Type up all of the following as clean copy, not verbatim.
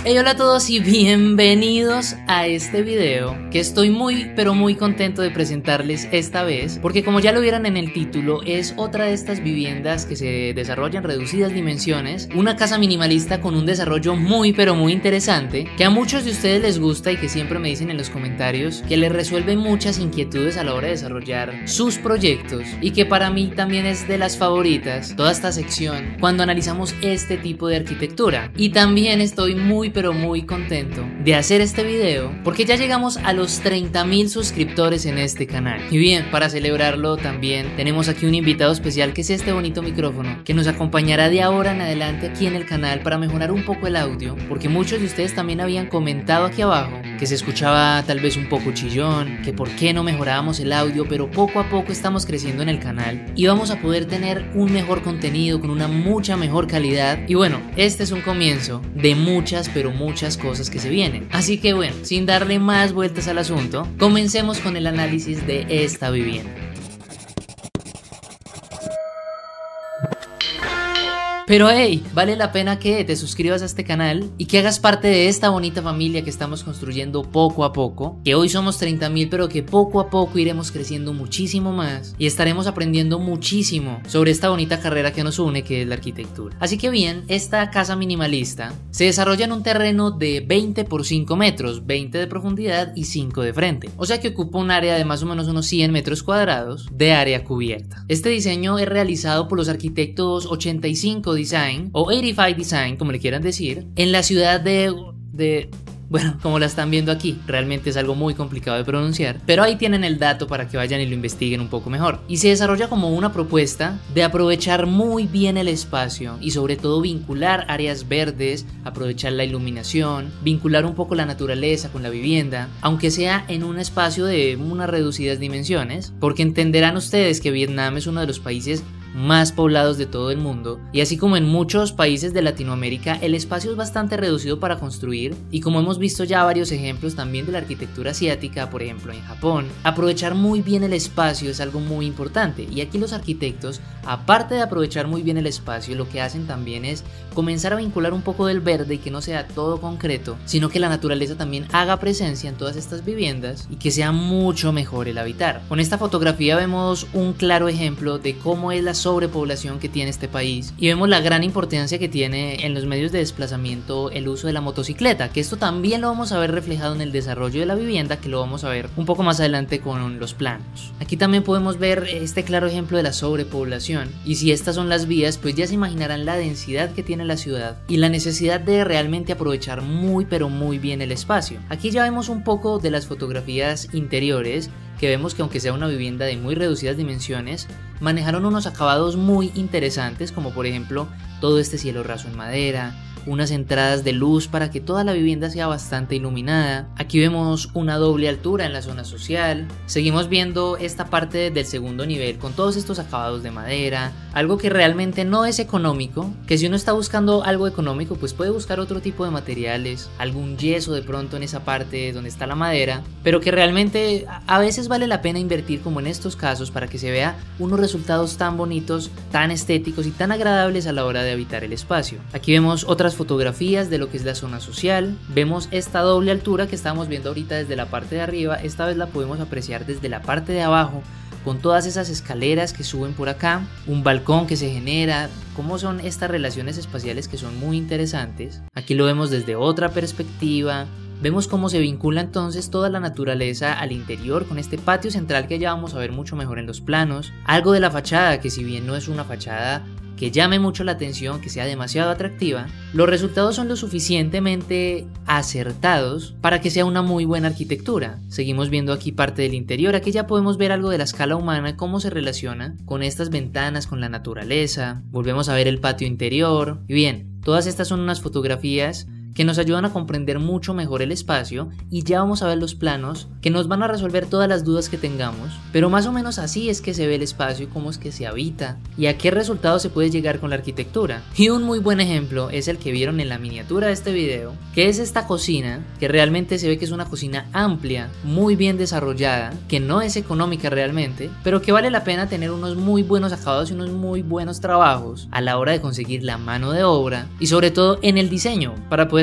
Hey, hola a todos y bienvenidos a este video que estoy muy pero muy contento de presentarles esta vez, porque como ya lo vieron en el título, es otra de estas viviendas que se desarrolla en reducidas dimensiones, una casa minimalista con un desarrollo muy pero muy interesante, que a muchos de ustedes les gusta y que siempre me dicen en los comentarios que les resuelve muchas inquietudes a la hora de desarrollar sus proyectos, y que para mí también es de las favoritas toda esta sección cuando analizamos este tipo de arquitectura. Y también estoy muy pero muy contento de hacer este video porque ya llegamos a los 30.000 suscriptores en este canal. Y bien, para celebrarlo también tenemos aquí un invitado especial, que es este bonito micrófono que nos acompañará de ahora en adelante aquí en el canal para mejorar un poco el audio, porque muchos de ustedes también habían comentado aquí abajo que se escuchaba tal vez un poco chillón, que por qué no mejorábamos el audio, pero poco a poco estamos creciendo en el canal y vamos a poder tener un mejor contenido con una mucha mejor calidad. Y bueno, este es un comienzo de muchas pero muchas cosas que se vienen. Así que bueno, sin darle más vueltas al asunto, comencemos con el análisis de esta vivienda. Pero hey, vale la pena que te suscribas a este canal y que hagas parte de esta bonita familia que estamos construyendo poco a poco, que hoy somos 30.000, pero que poco a poco iremos creciendo muchísimo más y estaremos aprendiendo muchísimo sobre esta bonita carrera que nos une, que es la arquitectura. Así que bien, esta casa minimalista se desarrolla en un terreno de 20 por 5 metros, 20 de profundidad y 5 de frente, o sea que ocupa un área de más o menos unos 100 metros cuadrados de área cubierta. Este diseño es realizado por los arquitectos 85 Design o 85 Design, como le quieran decir, en la ciudad bueno, como la están viendo aquí, realmente es algo muy complicado de pronunciar, pero ahí tienen el dato para que vayan y lo investiguen un poco mejor. Y se desarrolla como una propuesta de aprovechar muy bien el espacio y sobre todo vincular áreas verdes, aprovechar la iluminación, vincular un poco la naturaleza con la vivienda, aunque sea en un espacio de unas reducidas dimensiones, porque entenderán ustedes que Vietnam es uno de los países más poblados de todo el mundo, y así como en muchos países de Latinoamérica el espacio es bastante reducido para construir, y como hemos visto ya varios ejemplos también de la arquitectura asiática, por ejemplo en Japón, aprovechar muy bien el espacio es algo muy importante. Y aquí los arquitectos, aparte de aprovechar muy bien el espacio, lo que hacen también es comenzar a vincular un poco del verde y que no sea todo concreto, sino que la naturaleza también haga presencia en todas estas viviendas y que sea mucho mejor el habitar. Con esta fotografía vemos un claro ejemplo de cómo es la sobrepoblación que tiene este país, y vemos la gran importancia que tiene en los medios de desplazamiento el uso de la motocicleta, que esto también lo vamos a ver reflejado en el desarrollo de la vivienda, que lo vamos a ver un poco más adelante con los planos. Aquí también podemos ver este claro ejemplo de la sobrepoblación, y si estas son las vías, pues ya se imaginarán la densidad que tiene la ciudad y la necesidad de realmente aprovechar muy pero muy bien el espacio. Aquí ya vemos un poco de las fotografías interiores, que vemos que aunque sea una vivienda de muy reducidas dimensiones, manejaron unos acabados muy interesantes, como por ejemplo todo este cielo raso en madera, unas entradas de luz para que toda la vivienda sea bastante iluminada. Aquí vemos una doble altura en la zona social. Seguimos viendo esta parte del segundo nivel con todos estos acabados de madera, algo que realmente no es económico, que si uno está buscando algo económico pues puede buscar otro tipo de materiales, algún yeso de pronto en esa parte donde está la madera, pero que realmente a veces vale la pena invertir como en estos casos para que se vea unos resultados tan bonitos, tan estéticos y tan agradables a la hora de habitar el espacio. Aquí vemos otras fotografías de lo que es la zona social. Vemos esta doble altura que estábamos viendo ahorita desde la parte de arriba, esta vez la podemos apreciar desde la parte de abajo, con todas esas escaleras que suben por acá, un balcón que se genera, cómo son estas relaciones espaciales que son muy interesantes. Aquí lo vemos desde otra perspectiva. Vemos cómo se vincula entonces toda la naturaleza al interior con este patio central que ya vamos a ver mucho mejor en los planos. Algo de la fachada, que si bien no es una fachada que llame mucho la atención, que sea demasiado atractiva, los resultados son lo suficientemente acertados para que sea una muy buena arquitectura. Seguimos viendo aquí parte del interior. Aquí ya podemos ver algo de la escala humana, cómo se relaciona con estas ventanas, con la naturaleza. Volvemos a ver el patio interior. Y bien, todas estas son unas fotografías que nos ayudan a comprender mucho mejor el espacio, y ya vamos a ver los planos que nos van a resolver todas las dudas que tengamos, pero más o menos así es que se ve el espacio y cómo es que se habita y a qué resultado se puede llegar con la arquitectura. Y un muy buen ejemplo es el que vieron en la miniatura de este video, que es esta cocina, que realmente se ve que es una cocina amplia, muy bien desarrollada, que no es económica realmente, pero que vale la pena tener unos muy buenos acabados y unos muy buenos trabajos a la hora de conseguir la mano de obra y sobre todo en el diseño para poder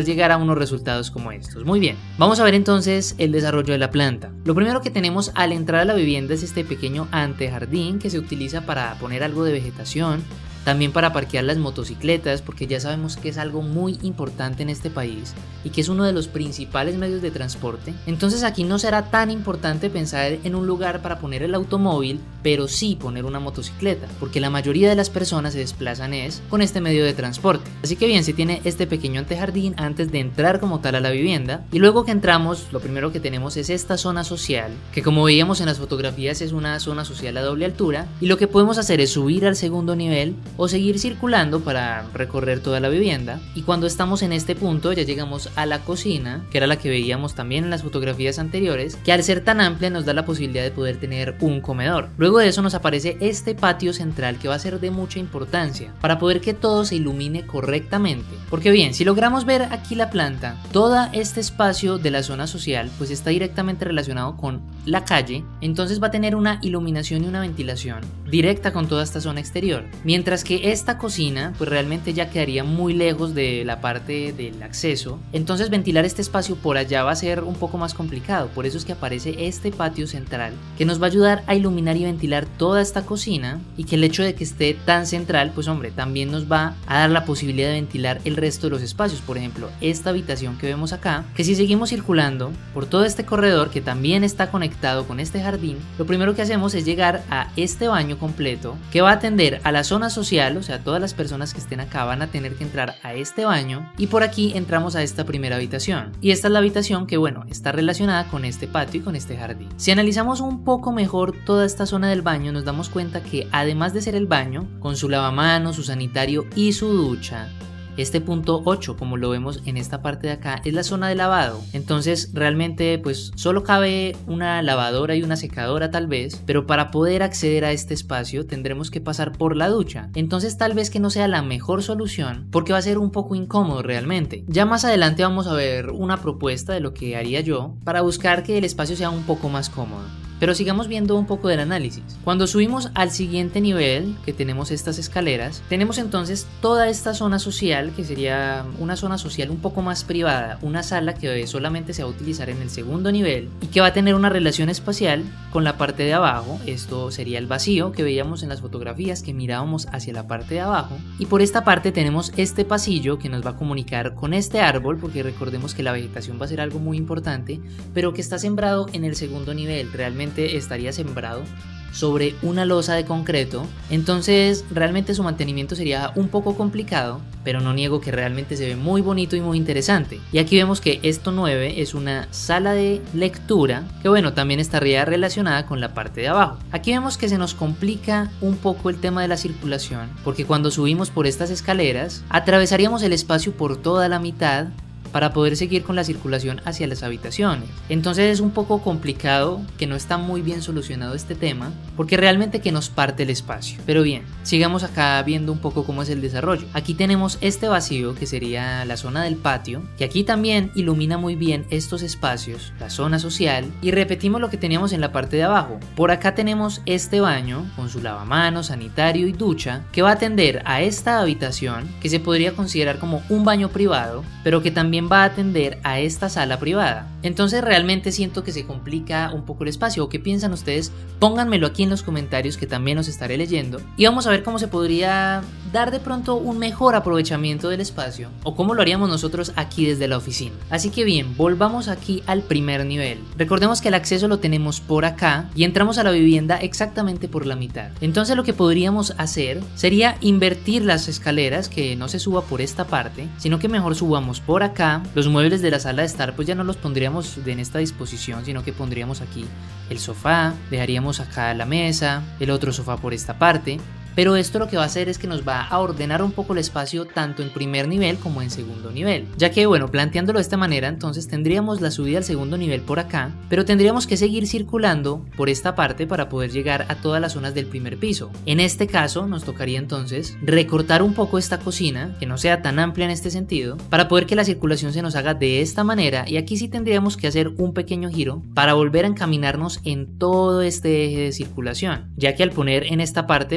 poder llegar a unos resultados como estos. Muy bien, vamos a ver entonces el desarrollo de la planta. Lo primero que tenemos al entrar a la vivienda es este pequeño antejardín que se utiliza para poner algo de vegetación, también para parquear las motocicletas, porque ya sabemos que es algo muy importante en este país y que es uno de los principales medios de transporte. Entonces aquí no será tan importante pensar en un lugar para poner el automóvil, pero sí poner una motocicleta, porque la mayoría de las personas se desplazan con este medio de transporte. Así que bien, se tiene este pequeño antejardín antes de entrar como tal a la vivienda, y luego que entramos, lo primero que tenemos es esta zona social, que como veíamos en las fotografías es una zona social a doble altura, y lo que podemos hacer es subir al segundo nivel o seguir circulando para recorrer toda la vivienda. Y cuando estamos en este punto ya llegamos a la cocina, que era la que veíamos también en las fotografías anteriores, que al ser tan amplia nos da la posibilidad de poder tener un comedor. Luego de eso nos aparece este patio central, que va a ser de mucha importancia para poder que todo se ilumine correctamente, porque bien, si logramos ver aquí la planta, todo este espacio de la zona social pues está directamente relacionado con la calle, entonces va a tener una iluminación y una ventilación directa con toda esta zona exterior, mientras que esta cocina pues realmente ya quedaría muy lejos de la parte del acceso, entonces ventilar este espacio por allá va a ser un poco más complicado. Por eso es que aparece este patio central que nos va a ayudar a iluminar y ventilar toda esta cocina, y que el hecho de que esté tan central pues hombre también nos va a dar la posibilidad de ventilar el resto de los espacios. Por ejemplo, esta habitación que vemos acá, que si seguimos circulando por todo este corredor que también está conectado con este jardín, lo primero que hacemos es llegar a este baño completo que va a atender a la zona social, o sea, todas las personas que estén acá van a tener que entrar a este baño, y por aquí entramos a esta primera habitación, y esta es la habitación que bueno, está relacionada con este patio y con este jardín. Si analizamos un poco mejor toda esta zona del baño, nos damos cuenta que además de ser el baño, con su lavamanos, su sanitario y su ducha, este punto 8, como lo vemos en esta parte de acá, es la zona de lavado. Entonces realmente pues solo cabe una lavadora y una secadora tal vez, pero para poder acceder a este espacio tendremos que pasar por la ducha. Entonces tal vez que no sea la mejor solución, porque va a ser un poco incómodo realmente. Ya más adelante vamos a ver una propuesta de lo que haría yo para buscar que el espacio sea un poco más cómodo. Pero sigamos viendo un poco del análisis. Cuando subimos al siguiente nivel, que tenemos estas escaleras, tenemos entonces toda esta zona social, que sería una zona social un poco más privada, una sala que solamente se va a utilizar en el segundo nivel y que va a tener una relación espacial con la parte de abajo. Esto sería el vacío que veíamos en las fotografías, que mirábamos hacia la parte de abajo, y por esta parte tenemos este pasillo que nos va a comunicar con este árbol, porque recordemos que la vegetación va a ser algo muy importante, pero que está sembrado en el segundo nivel. Realmente estaría sembrado sobre una losa de concreto, entonces realmente su mantenimiento sería un poco complicado, pero no niego que realmente se ve muy bonito y muy interesante. Y aquí vemos que esto 9 es una sala de lectura, que bueno, también estaría relacionada con la parte de abajo. Aquí vemos que se nos complica un poco el tema de la circulación, porque cuando subimos por estas escaleras atravesaríamos el espacio por toda la mitad para poder seguir con la circulación hacia las habitaciones. Entonces es un poco complicado, que no está muy bien solucionado este tema, porque realmente que nos parte el espacio. Pero bien, sigamos acá viendo un poco cómo es el desarrollo. Aquí tenemos este vacío que sería la zona del patio, que aquí también ilumina muy bien estos espacios, la zona social, y repetimos lo que teníamos en la parte de abajo. Por acá tenemos este baño con su lavamanos, sanitario y ducha, que va a atender a esta habitación, que se podría considerar como un baño privado, pero que también va a atender a esta sala privada. Entonces realmente siento que se complica un poco el espacio. ¿O qué piensan ustedes? Pónganmelo aquí en los comentarios, que también los estaré leyendo, y vamos a ver cómo se podría dar de pronto un mejor aprovechamiento del espacio, o cómo lo haríamos nosotros aquí desde la oficina. Así que bien, volvamos aquí al primer nivel. Recordemos que el acceso lo tenemos por acá y entramos a la vivienda exactamente por la mitad. Entonces lo que podríamos hacer sería invertir las escaleras, que no se suba por esta parte, sino que mejor subamos por acá. Los muebles de la sala de estar pues ya no los pondríamos en esta disposición, sino que pondríamos aquí el sofá, dejaríamos acá la mesa, el otro sofá por esta parte. Pero esto lo que va a hacer es que nos va a ordenar un poco el espacio tanto en primer nivel como en segundo nivel, ya que bueno, planteándolo de esta manera, entonces tendríamos la subida al segundo nivel por acá, pero tendríamos que seguir circulando por esta parte para poder llegar a todas las zonas del primer piso. En este caso nos tocaría entonces recortar un poco esta cocina, que no sea tan amplia en este sentido, para poder que la circulación se nos haga de esta manera, y aquí sí tendríamos que hacer un pequeño giro para volver a encaminarnos en todo este eje de circulación, ya que al poner en esta parte pues la zona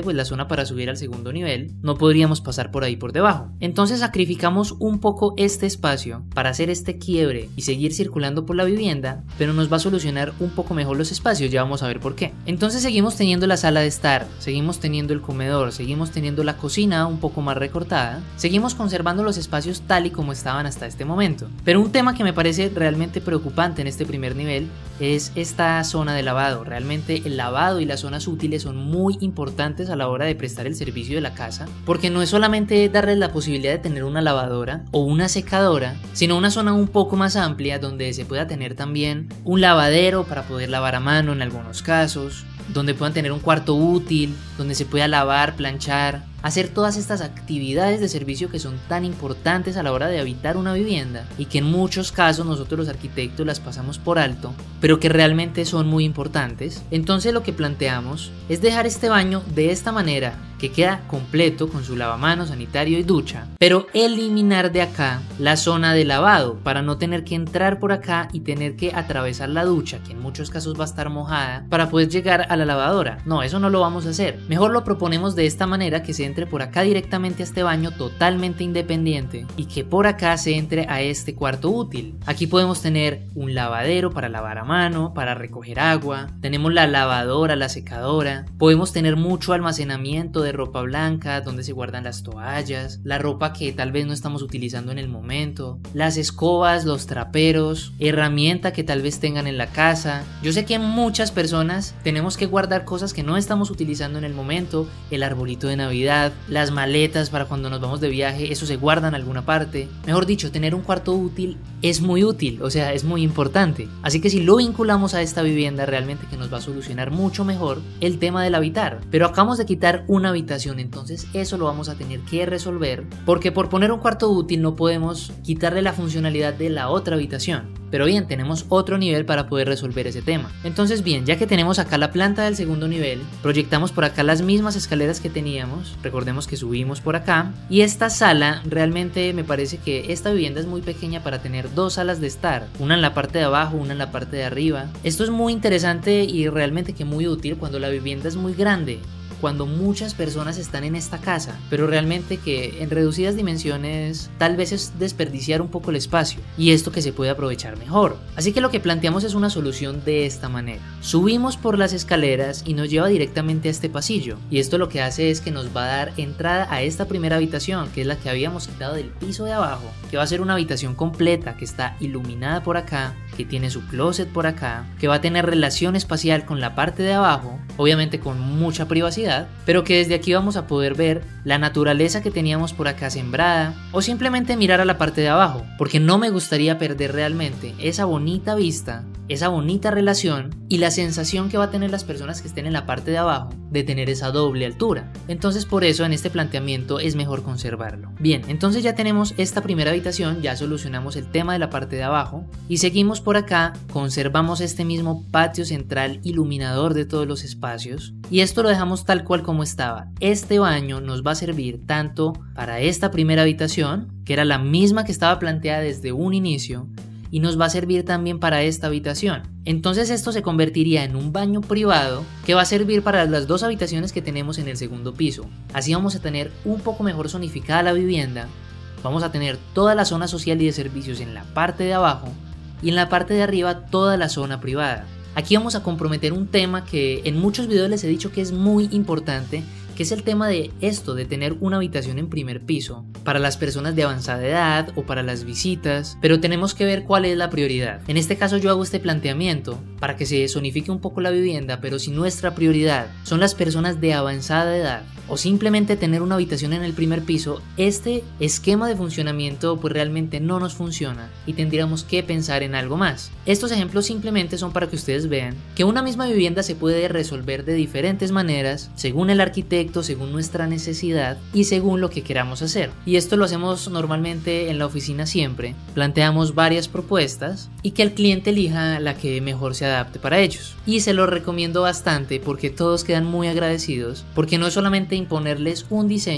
persona para subir al segundo nivel, no podríamos pasar por ahí por debajo. Entonces sacrificamos un poco este espacio para hacer este quiebre y seguir circulando por la vivienda, pero nos va a solucionar un poco mejor los espacios, ya vamos a ver por qué. Entonces seguimos teniendo la sala de estar, seguimos teniendo el comedor, seguimos teniendo la cocina un poco más recortada, seguimos conservando los espacios tal y como estaban hasta este momento. Pero un tema que me parece realmente preocupante en este primer nivel es esta zona de lavado. Realmente el lavado y las zonas útiles son muy importantes a la hora de prestar el servicio de la casa, porque no es solamente darles la posibilidad de tener una lavadora o una secadora, sino una zona un poco más amplia donde se pueda tener también un lavadero para poder lavar a mano en algunos casos, donde puedan tener un cuarto útil, donde se pueda lavar, planchar, hacer todas estas actividades de servicio que son tan importantes a la hora de habitar una vivienda y que en muchos casos nosotros los arquitectos las pasamos por alto, pero que realmente son muy importantes. Entonces lo que planteamos es dejar este baño de esta manera, que queda completo con su lavamanos, sanitario y ducha, pero eliminar de acá la zona de lavado para no tener que entrar por acá y tener que atravesar la ducha, que en muchos casos va a estar mojada, para poder llegar a la lavadora. No, eso no lo vamos a hacer. Mejor lo proponemos de esta manera, que se entre por acá directamente a este baño totalmente independiente y que por acá se entre a este cuarto útil. Aquí podemos tener un lavadero para lavar a mano, para recoger agua, tenemos la lavadora, la secadora, podemos tener mucho almacenamiento de ropa blanca donde se guardan las toallas, la ropa que tal vez no estamos utilizando en el momento, las escobas, los traperos, herramienta que tal vez tengan en la casa. Yo sé que muchas personas tenemos que guardar cosas que no estamos utilizando en el momento, el arbolito de Navidad, las maletas para cuando nos vamos de viaje, eso se guarda en alguna parte. Mejor dicho, tener un cuarto útil es muy útil, o sea, es muy importante. Así que si lo vinculamos a esta vivienda, realmente que nos va a solucionar mucho mejor el tema del habitar. Pero acabamos de quitar una habitación, entonces eso lo vamos a tener que resolver, porque por poner un cuarto útil no podemos quitarle la funcionalidad de la otra habitación. Pero bien, tenemos otro nivel para poder resolver ese tema. Entonces bien, ya que tenemos acá la planta del segundo nivel, proyectamos por acá las mismas escaleras que teníamos, recordemos que subimos por acá, y esta sala, realmente me parece que esta vivienda es muy pequeña para tener dos salas de estar, una en la parte de abajo, una en la parte de arriba. Esto es muy interesante y realmente que muy útil cuando la vivienda es muy grande, cuando muchas personas están en esta casa, pero realmente que en reducidas dimensiones tal vez es desperdiciar un poco el espacio y esto que se puede aprovechar mejor. Así que lo que planteamos es una solución de esta manera. Subimos por las escaleras y nos lleva directamente a este pasillo, y esto lo que hace es que nos va a dar entrada a esta primera habitación, que es la que habíamos quitado del piso de abajo, que va a ser una habitación completa que está iluminada por acá, que tiene su closet por acá, que va a tener relación espacial con la parte de abajo, obviamente con mucha privacidad, pero que desde aquí vamos a poder ver la naturaleza que teníamos por acá sembrada, o simplemente mirar a la parte de abajo, porque no me gustaría perder realmente esa bonita vista, esa bonita relación y la sensación que va a tener las personas que estén en la parte de abajo de tener esa doble altura. Entonces por eso en este planteamiento es mejor conservarlo. Bien, entonces ya tenemos esta primera habitación, ya solucionamos el tema de la parte de abajo y seguimos por acá, conservamos este mismo patio central iluminador de todos los espacios y esto lo dejamos tal cual como estaba. Este baño nos va a servir tanto para esta primera habitación, que era la misma que estaba planteada desde un inicio, y nos va a servir también para esta habitación. Entonces esto se convertiría en un baño privado que va a servir para las dos habitaciones que tenemos en el segundo piso. Así vamos a tener un poco mejor zonificada la vivienda, vamos a tener toda la zona social y de servicios en la parte de abajo y en la parte de arriba toda la zona privada. Aquí vamos a comprometer un tema que en muchos videos les he dicho que es muy importante, que es el tema de esto, de tener una habitación en primer piso para las personas de avanzada edad o para las visitas, pero tenemos que ver cuál es la prioridad. En este caso yo hago este planteamiento para que se zonifique un poco la vivienda, pero si nuestra prioridad son las personas de avanzada edad o simplemente tener una habitación en el primer piso, este esquema de funcionamiento pues realmente no nos funciona y tendríamos que pensar en algo más. Estos ejemplos simplemente son para que ustedes vean que una misma vivienda se puede resolver de diferentes maneras según el arquitecto, según nuestra necesidad y según lo que queramos hacer. Y esto lo hacemos normalmente en la oficina siempre. Planteamos varias propuestas y que el cliente elija la que mejor se adapte para ellos. Y se lo recomiendo bastante porque todos quedan muy agradecidos, porque no es solamente imponerles un diseño,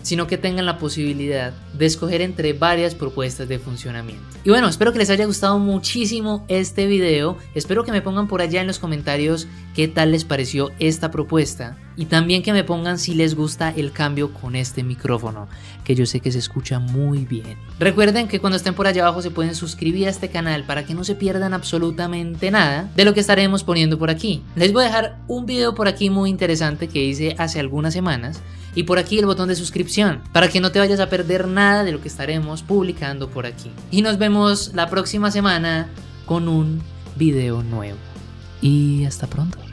sino que tengan la posibilidad de escoger entre varias propuestas de funcionamiento. Y bueno, espero que les haya gustado muchísimo este video, espero que me pongan por allá en los comentarios qué tal les pareció esta propuesta y también que me pongan si les gusta el cambio con este micrófono, que yo sé que se escucha muy bien. Recuerden que cuando estén por allá abajo se pueden suscribir a este canal para que no se pierdan absolutamente nada de lo que estaremos poniendo por aquí. Les voy a dejar un video por aquí muy interesante que hice hace algunas semanas y por aquí el botón de suscripción para que no te vayas a perder nada de lo que estaremos publicando por aquí. Y nos vemos la próxima semana con un video nuevo. Y hasta pronto.